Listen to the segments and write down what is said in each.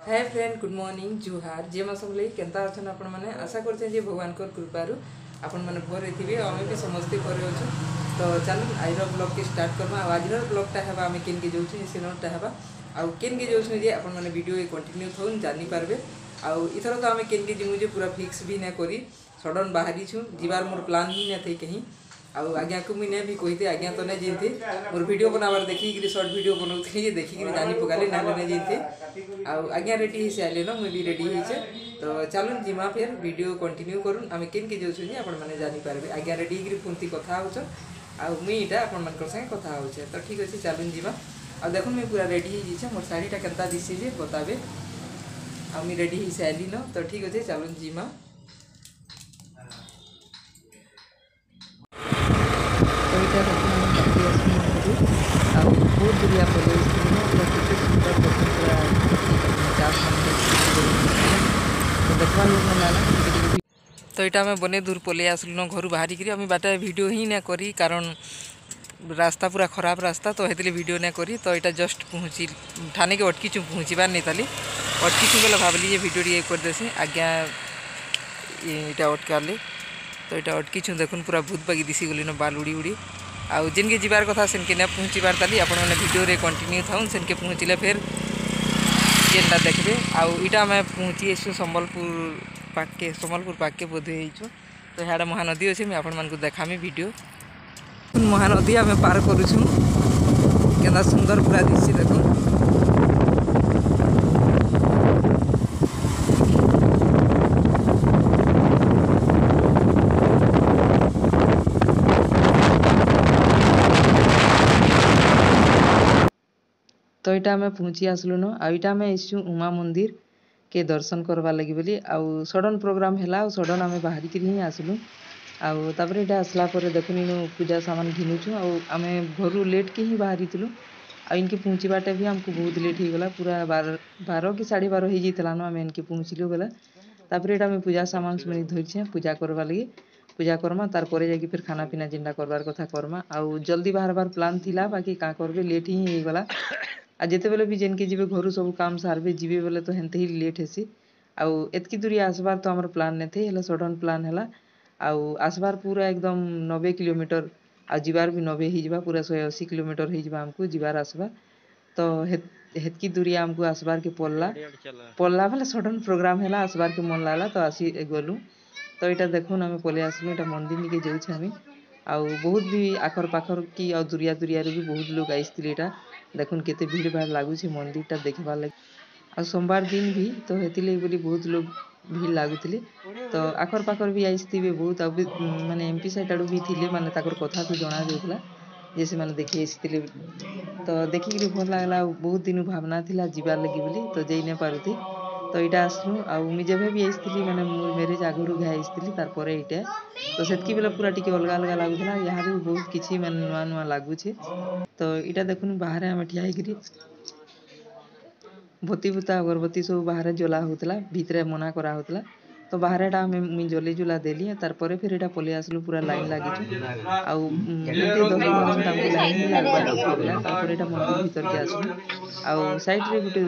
हाय friend, good morning, जुहार जे सब लगे केनता अच्छन आपण मैंने आशा करते जे भगवान कृपारू आपण मैंने भरे थे आम भी समस्ते भरे अच्छु। तो चलो आज ब्लॉग के स्टार्ट करमा। आज ब्लॉगटा है आम केन के जाऊँ सीनटा है आउ केन के जाऊँ जे आपण मैंने वीडियो कंटिन्यू थोन जानी पारबे। आउ इथर तो आम केन के जीमु जे पूरा फिक्स भी ना करी सडन बाहरी छू जीवार मोर प्लान ही ना थे कहीं। आउ आज्ञा को मुझे भी कही आज्ञा तो नहीं जीते मोर वीडियो बनावर देखिक सर्ट वीडियो बनाऊी देखिक जानी पकाली ना नहीं जीते। आउ आज्ञा रेडी हो सारे न मुझे भी रेडी होचे। तो चलून जिमा फिर वीडियो कंटिन्यू करूँ आम केन के जाऊँ आपण मैंने जानीपारे। आज्ञा रेडी पुंती कथा हो मुईटा आपण मान संगे कथा हो। तो ठीक अच्छे चलून जिमा। आ देखो मुझे पूरा रेडी हो मोर शाढ़ीटा केनता दिशे जे बताबे। आ मुझे रेडी हो सारी न। तो ठीक अच्छे चलून जिमा। बहुत दुरिया पड़े सुंदर तो यहाँ आम बने दूर पलि आसलुन घर बाहर कर बाटे वीडियो ही ना करी कारण रास्ता पूरा खराब रास्ता। तो हेतले वीडियो ना करी। तो यहाँ जस्ट पहुँची ठाने के अटकी चु पहुँचबार नहीं ताली अटकी चु बोले भावली वीडियो ये करदेसी आज्ञा यहाँ अटकाले। तो यहाँ अटकी छुँ देखुन पूरा भूत बागी दिशी गली न बाल उड़ी उड़ी आउ जिनके जीवार कथा सेनके ना पहुँचबार ताली आपण मैंने वीडियो रे कंटिन्यू थाउन सेनके पहुँचले फिर जेनटा देखबे। आउ इटा मैं पहुँची आसु सम्बलपुर पाके बोधे हो। तो यहाँ महानदी अच्छे मुझे आपण मानक देखामी वीडियो महानदी आम पार करुँ केना सुंदर पूरा दिशि देखो। तो यहाँ आम पहुँची आसलु न आईटा आम आसचु उमा मंदिर के दर्शन करवा लगी बोली। आउ सडन प्रोग्राम है सडन आम बाहरिक ही आसलु। आउ तापर यहाँ आसला देखुन पूजा सामान घिनुचु आम घर लेट के ही बाहरी आ इनके पहुँचवाटा भी आमको बहुत लेट हो गला पूरा 12 कि 12:30 हो जाता न आम इनके पहुँचलु गला। तापर यहाँ आम पूजा सामान सब धरछे पूजा करवा लगी पूजा करमा तार परे जाकि फिर खाना पीना जिनटा करवार कथा करमा। आउ जल्दी बाहर प्लान थिला बाकी का करबे लेट ही गला। आ जिते बेले भी जेनके जीवे घर सब काम सारबे जीवे बेले तो हेनते ही लेट हेसी। आउ एतकी दूरी आसबार तो आमर प्लान नहीं थे हेला सडन प्लान है। आउ आसबार पूरा एकदम 90 किलोमीटर आ जीवार भी 90 ही जावा पूरा 180 किलोमीटर हो जावा हमको जीवार आसबार। तो हेतकी दूरी आमको आसबार के पड़ला बेले सडन प्रोग्राम है आसबार के मन लागला तो आसी गलु। तो यहाँ देखुन आम पलि आसलु यहाँ मंदिर के जाऊँ आम आउ बहुत भी आखर पाखर की आ दुरिया दुरिया भी बहुत लोग आईसथिले। यहाँ देखुन केते भीड़ भाड़ लगुच मंदिरटा देखबार लगे आ सोमवार दिन भी तो हेतिले बोली बहुत लोग भीड़ लगुले। तो आखर पाखर भी आईसथिबे बहुत माने एमपी साइड आड़ू भी थिले माने ताकर कथा तो जना जाउथला जे से माने देखि आसीथिले। तो देखिक भल लागला बहुत दिन भावना थिला जीवार लगी बोली तो जाई न पारुथी। तो यहाँ आसलु आउ मुझे भी आईसथिली माने मोर मैरिज आगुरु घे आईसथिली तार परे इटा तो सेतकी बेला पूरा टिके अलग अलग लगुला। यहाँ भी बहुत किछि माने नुआ नुआ लगुचे। तो यहाँ देखुन बाहर आम ठिया होकरी भती भूता अगरबत्ती सब बाहर जला होता भितरे मना करा होता। तो बाहर एटा मुई जली जुला देली तार परे फिर एटा पलि आसलु पूरा लाइन लगी आउ 10-15 मिनट हमको लाइन ही लागबार पड़ला। तापर एटा मंदिर भीतर के आसलु आउ साइड रे गुटे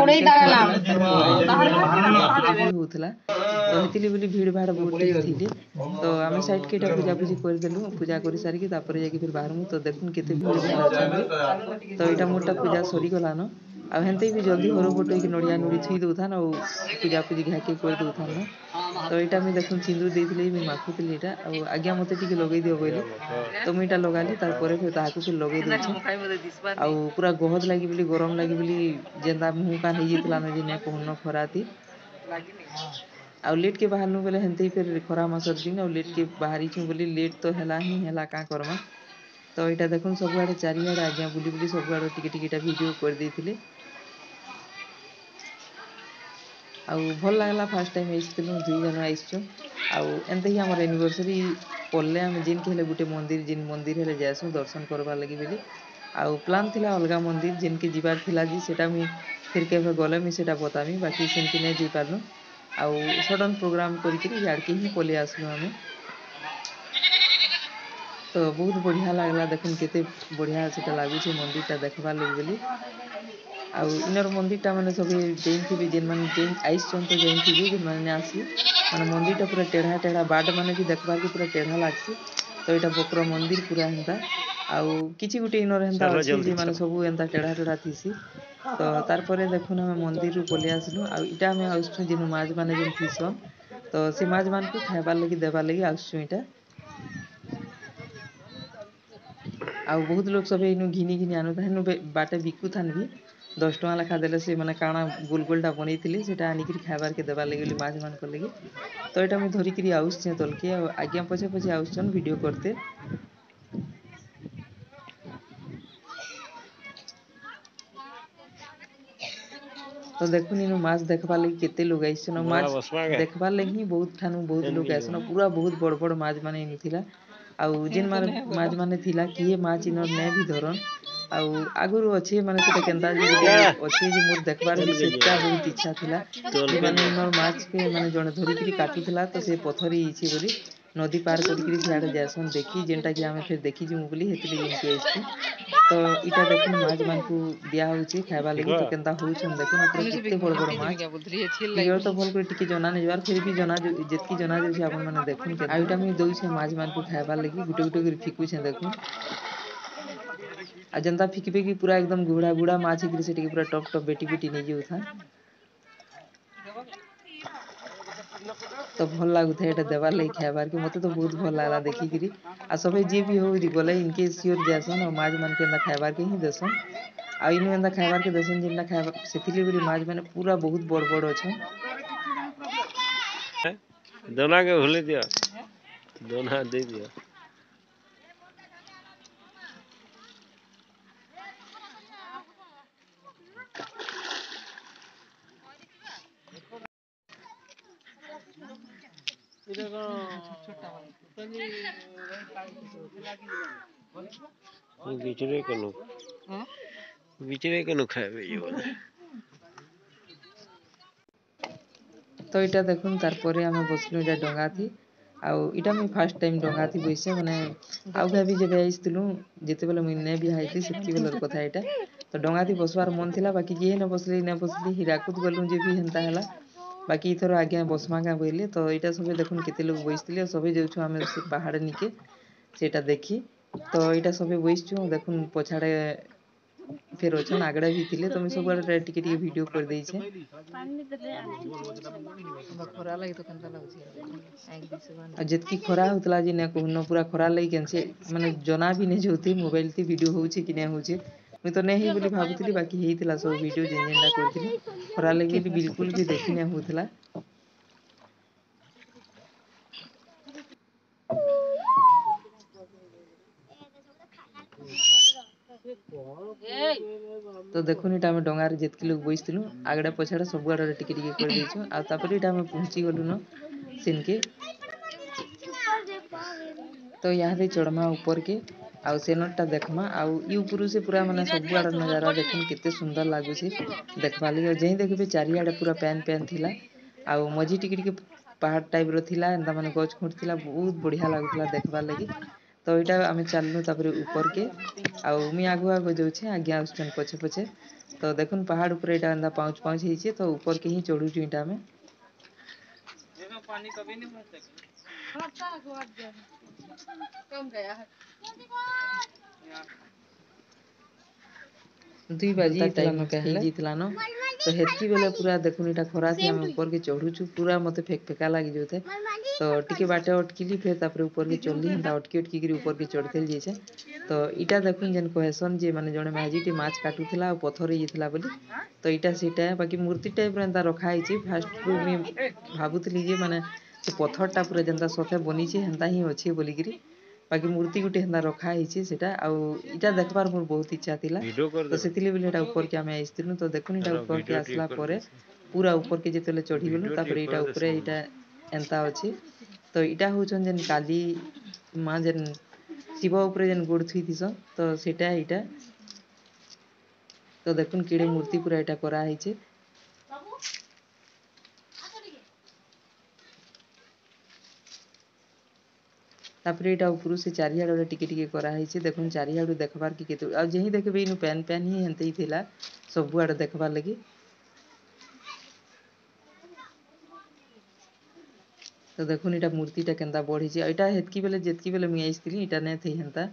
होतला तो हेतिली बोली भीड़ भाड़ बहुत थिले। तो आम साइड के एटा पूजा पूजी कर देलु पूजा कर सारिकी तापर जाके फिर बाहर तो देखुन केते भीड़ भाड़ अच्छा। तो यहाँ मोरटा पूजा सरी गला न आ हेनते भी जल्दी हर फटो कि नड़िया नुड़ी थुई दौथान और पूजा पूजी घाके कर दौथान न। तो यहाँ मुझे देखुन सिंदूर देती मुझे माखुली यहाँ आज्ञा मत टे लगे दियो बोले तो मुझे लगाली तार फिर ताकू फिर लगे दे आउ पूरा गहद लगी बोली गरम लगी बोली जेनता मुँह कान हो जाता न जे कहन खरा थी आउ लेट के बाहर बोले हेनते फिर खरा मासर दिन और लेट के बाहरी छूँ बोली लेट तो है का करमा। तो यहाँ देखुन सब आड़े चारिआड़े आज्ञा बुली बुली सब आड़े टिके वीडियो कर देथिले आउ भल लागला। फास्ट टाइम आईसथिलु 2 जन आईसछु आउ एनते ही हमर एनिवर्सरी पड़ले आम जिन के हेले गुटे मंदिर जिन मंदिर हेले जासु दर्शन करवा लगी बोली आउ प्लान थिला अलगा मंदिर जिन के जीवार थिला जी सेटा मी फिर केबे गले मी सेटा बतामी बाकी सेनकी नै जी पारनु आउ सडन प्रोग्राम करिकरी याड के ही पले आसलु आमे। तो बहुत बढ़िया लागला देखुन केते बढ़िया सेटा लागुचे मंदिरटा देखबार लगी बोली। आउ इनर मंदिरटा माने सभी जेन थी जेन माने जेन आइसन तो जेन थी जेन माने आसी माने मंदिरटा पूरा टेढ़ा टेढ़ा बाट माने भी देखबार के पूरा टेढ़ा लागसी। तो इटा बकर मंदिर पूरा हेंता आउ किछि गुटे इनर हेंता चलो अछि जल्दी जे माने चलो। सब एंता टेढ़ा टेढ़ा थीसी। तो तार परे देखुन हमें मंदिर रू पले आसलु आउ इटा हमें आउछु जेनु माज माने जेन थीसन। तो से माज मान को खाइबार लगी देबार लगी आउछु इटा। आउ बहुत लोग सब इनु घिनी घिनी आनु थानु बाटे बिकु थान भी 10 टका लेखा देले से माने काଣା गोल गोलटा बनैथिले सेटा आनिकरी खाइबार के देबार लगी माज मान को लगी। तो इटा मुई धरिकरी आउछु तलके आज्ञा पछे पछे आउछन वीडियो करते। तो देखुन इनु माछ देखबार लगी केते लोग आइछन बंगला माछ बसवा गए देखबार लगी बहुत ठानु बहुत एन लोग भी आइछन पूरा बहुत बड़ बड़ माछ माने इनु थिला। आउ जेन माने माछ माने थिला किए माछ इनर ने भी धरन आउ आगुरु अछि माने सेटा केनता जे गुटे क्या अछि जे मोर देखबार एन भी के सेटा बहुत इच्छा थिला तोल जे के माने इनर माछ के माने जणे धरिकरी काटुथिला तो से पथरी इछि बोली नदी पार करिकरी सियाडे जासन देखि जेनटा कि आमे फिर देखि जिमु बोली हेतले इनके आइछु। तो इटा देखुन माछ मानकु दिया होउछि खाइबा लगी तो केनता होउछन देखुन पूरा केते बड़ बड़ माछ क्लियर तो भल करे टिके जना नै जबार फिर भी जना जेतकी जना जे आपन माने देखुन के आइटा मी दउछे माछ मानकु खाइबार लगी गुटे गुटे करी फिकु छे देखुन। आ जनता फिकबे की पूरा एकदम गुड़ा गुड़ा माछ हिकरी से पूरा टप टप बेटी बेटी नै जाउथा। तो भल लागुଥାଏ एटा देबार लगी खाइबार के मते तो बहुत भल लागला देखिकरी। आ सभे जे भी हो गले इनके सियोर जासन और माछ मान के खाइबार के ही देसन। आ इनु एंदा खाइबार के देसन जेनटा खाइबा सेथिले बोली माछ माने पूरा बहुत बड़ बड़ अछन। दोना के भूले दियो दोना दे दियो। बिचरे कनु खाइबे ये बोले। तो इटा देखुन तार परे आमे बसलु इटा डंगा थी आउ इटा मुई फर्स्ट टाइम डंगा थी बइसे माने आउ भाबी जेबे आइसतिलु जेते बेले मुई ने बिहा आइतली सेतकी बेलर कथा इटा। तो डंगा थी बसवार मन थिला बाकी किए न बसली हिराकुद गलु जे भी हेनता हला। बाकी इथर आज्ञा बसमा का बोइले तो इटा सबे देखुन केते लोग बइसतिले सबे जाउछु आमे से पहाड़ निके सेटा देखी। तो इटा सबे बइसछु देखुन पछाडे फेर अछन आगडा भी थिले तो मुई सब आडे टिके टिके वीडियो कर देइछे। खरा लगी तो केनता लागुछि आ जेतकी खरा होतला जे ने कहून पूरा खरा लगी केनसे माने जना भी नै जोथि मोबाइल थी वीडियो होउछि कि नै होउछि मुई तो नै ही बोली भाबुथिली बाकी हेइतिला सब वीडियो जेन जेनटा करथिली खरा लगी बोली बिल्कुल भी देखि नै होउथला। तो देखुन इटा हम डंगार जेतकी लोग बइसतिलु आगडा पछाडा सब आडे टिके टिके कर देइछु आ तापर इटा हम पहुंची गलु न सिनके। तो यहाँ दे चढ़मा ऊपर के आउ सेनटा देखमा आउ इ ऊपरू से पूरा माने सब आडर नजारा देखुन केते सुंदर लागुछि देखबा लगी जेहि देखबे चारिआडे पूरा पैन पैन थिला आउ मझी टिके टिके पहाड़ टाइप रो थिला एंता माने गछ खुंट थिला बहुत बढ़िया लागुथला देखबार लगी। तो इटा आमे चलनु तापर ऊपर के आउ मुई आगु आगु जाउछे आज्ञा आउछन पछे पछे। तो देखुन पहाड़ ऊपर इटा एंता पाउच पाउच ହେଇଛି तो ऊपर के ही चढ़ुछु इटा आमे। दुई बाजी टाइम ହେଇଯାଇଥିଲା न तो हेतकी बेले पूरा देखुन इटा खरा थी आमे ऊपर के चढ़ुछु पूरा मते फेक फेका लागी जोथे। तो टिके बाटे अटकिली फेर तापर ऊपर के चढ़ली हेंता अटकी अटकी करी ऊपर के चढ़तेल जेछे। तो इटा देखुन जेन कहसन जे माने जणे माझीटी माछ काटुथिला आ पथर ହେଇଯାଇଥିଲା बोली तो इटा सेटा बाकी मूर्ति टाइप रे एंता रखा ହେଇଛି फास्ट रु मी भाबुथली जे माने से पत्थरटा पूरा जेनता सफे बनिছে हेनता ही अछि बोलिकरी बाकी मूर्ति गुटे हेनता रखा ହେଇଛି सेटा आउ इटा देखबार मोर बहुत इच्छा थिला। वीडियो कर तो दो सेतिले बेले एटा ऊपर के आमे आइसतिलु तो देखुन इटा अरे ऊपर के वीडियो आसला टिप कर परे दे पूरा ऊपर के जेतेले चढ़ी गेलु वीडियो तापर टिप इटा कर दे ऊपरे सब इटा एंता अछि। तो इटा होचन जेन काली मां जेन शिव ऊपरे जेन गोड़ थुइथिसन तो सेटा इटा। तो देखुन केडे मूर्ति पूरा इटा करा ହେଇছে। तापर इटा ऊपरू से चारिआडे टिके टिके करा ହେଇଛି देखुन चारिआडू देखबार के केते आ जेही देखबे इनु पैन पैन ही हेनते ही थिला ସବୁଆଡ଼େ ଦେଖବାର୍ ଲାଗି। ତ ଦେଖୁନ୍ ଇଟା ମୂର୍ତ୍ତିଟା କେନ୍ତା ବଢ଼ିଛି। ଇଟା ହେତ୍କି ବେଲେ ଯେତ୍କି ବେଲେ ମୁଇଁ ଆଇସିଥିଲି ଇଟା ନାଇଁ ଥେଇ ହେନ୍ତା।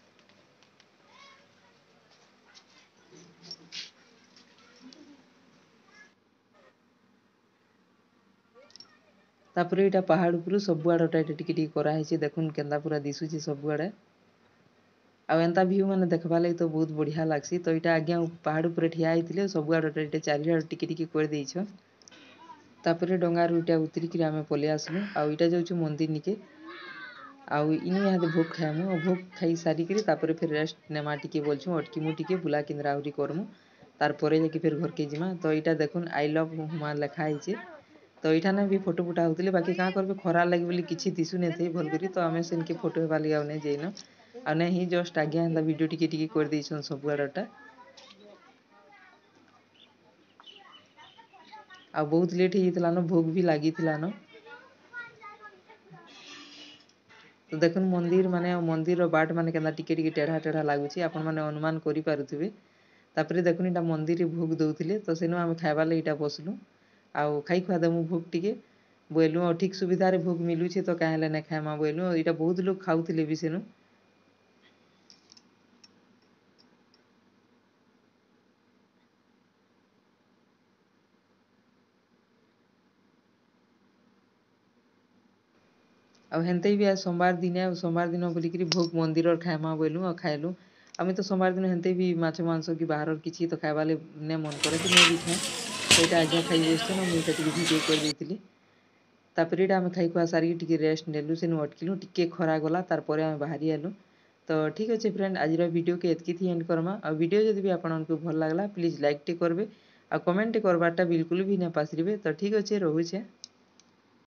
ତାପରେ ଇଟା ପାହାଡ଼ ଉପରୁ ସବୁଆଡ଼ଟା ଇଟା ଟିକେ ଟିକେ କରାହେଇଛି। ଦେଖୁନ୍ କେନ୍ତା ପୁରା ଦିଶୁଛି ସବୁଆଡ଼େ। ଆଉ ଏନ୍ତା ଭିୟୁ ମାନେ ଦେଖବାର୍ ଲାଗି ତ ବହୁତ ବଢ଼ିଆ ଲାଗ୍ସି। ତ ଇଟା ଆଜ୍ଞା ପାହାଡ଼ ଉପରେ ଠିଆ ହେଇଥିଲେ ସବୁଆଡ଼ଟା ଇଟା ଚାରିଆଡ଼େ ଟିକେ ଟିକେ କରିଦେଇଛ। ତାପରେ ଡଙ୍ଗାରୁ ଇଟା ଉତରିକିରି ଆମେ ପଲେଇ ଆସିଲୁ। ଆଉ ଇଟା ଯାଉଛୁ ମନ୍ଦିର ନିକେ। ଆଉ ଇନୁ ଇହାଦେ ଭୋଗ ଖାଏମୁ। ଆଉ ଭୋଗ ଖାଇ ସାରିକିରି ତାପରେ ଫେର୍ ରେଷ୍ଟ ନେମା ଟିକେ ବୋଲଛୁଁ। ଅଟକିମୁ ଟିକେ ବୁଲା କେନ୍ଦ୍ରା ଆହୁରି କରମୁ। ତାରପରେ ଯାଇକି ଫେର୍ ଘରକେ ଯିମା। ତ ଇଟା ଦେଖୁନ୍ ଆଇ ଲଭ୍ ହୁମା ଲେଖା ହେଇଛେ। ତ ଏଇଠାନେ ବି ଫଟୋ ଫୁଟା ହଉଥିଲେ। ବାକି କାଁ କରିବେ ଖରାର୍ ଲାଗି ବୋଲି କିଛି ଦିଶୁ ନାଇଁଥାଇ ଭଲ୍ କରି। ତ ଆମେ ସେନ୍କେ ଫଟୋ ହେବାର୍ ଲାଗି ଆଉ ନାଇଁ ଯାଇନ। ଆଉ ନାଇଁ ହିଁ ଜଷ୍ଟ ଆଜ୍ଞା ହେନ୍ତା ଭିଡ଼ିଓ ଟିକେ ଟିକେ କରିଦେଇଛନ୍ ସବୁଆଡ଼ଟା। ଆଉ ବହୁତ ଲେଟ୍ ହେଇଯାଇଥିଲାନ, ଭୋଗ ବି ଲାଗିଥିଲାନ। ତ ଦେଖୁନ୍ ମନ୍ଦିର ମାନେ ମନ୍ଦିରର ବାଟ୍ ମାନେ କେନ୍ତା ଟିକେ ଟିକେ ଟେଢ଼ା ଟେଢ଼ା ଲାଗୁଛି। ଆପଣମାନେ ଅନୁମାନ କରିପାରୁଥିବେ। ତାପରେ ଦେଖୁନ୍ ଇଟା ମନ୍ଦିରରେ ଭୋଗ ଦଉଥିଲେ। ତ ସେନୁ ଆମେ ଖାଇବାର୍ ଲାଗି ଇଟା ବସଲୁ। ଆଉ ଖାଇ ଖୁଆ ଦେମୁ ଭୋଗ ଟିକେ। ବଇଲୁ ଆଉ ଠିକ୍ ସୁବିଧାରେ ଭୋଗ ମିଲୁଛେ ତ କାଁ ହେଲେ ନାଇଁ ଖାଏମା ବଇଲୁ। ଇଟା ବହୁତ ଲୋକ ଖାଉଥିଲେ ବି ସେନୁ। ଆଉ ହେନ୍ତେ ବି ଆজ ସୋମବାର ଦିନେ ଆଉ ସୋମବାର ଦିନ ବୋଲିକିରି ଭୋଗ ମନ୍ଦିରର ଖାଏମା ବଇଲୁ ଆଉ ଖାଏଲୁ। ଆମେ ତ ସୋମବାର ଦିନ ହେନ୍ତେ ବି ମାଛ ମାଂସ କି ବାହାରର କିଛି ତ ଖାଇବାର୍ ଲାଗି ନାଇଁ ମନ કરે କି ମୁଇଁ ବି ଖାଏ। ତ ଇଟା ଆଜ୍ଞା ଖାଇ ବସିଛନ୍ ଆଉ ମୁଇଁ ଇଟା ଟିକେ ଭିଡ଼ିଓ କରିଦେଇଥିଲି। ତାପରେ ଇଟା ଆମେ ଖାଇ ଖୁଆ ସାରିକି ଟିକେ ରେଷ୍ଟ ନେଲୁ। ସେନୁ ଅଟକିଲୁ ଟିକେ ଖରା ଗଲା ତାରପରେ ଆମେ ବାହାରି ଆଇଲୁ। ତ ଠିକ୍ ଅଛି ଫ୍ରେଣ୍ଡ ଆଜିର ଭିଡ଼ିଓକେ ଏତ୍କି ଥି ଏଣ୍ଡ କର୍ମା। ଆଉ ଭିଡ଼ିଓ ଯଦି ବି ଆପଣଙ୍କୁ ଭଲ୍ ଲାଗ୍ଲା ପ୍ଲିଜ୍ ଲାଇକ୍ ଟେ କରବେ। ଆଉ କମେଣ୍ଟ ଟେ କରବାରଟା ବିଲକୁଲ ବି ନାଇଁ ପାସରିବେ। ତ ଠିକ୍ ଅଛେ ରହୁଛେଁ।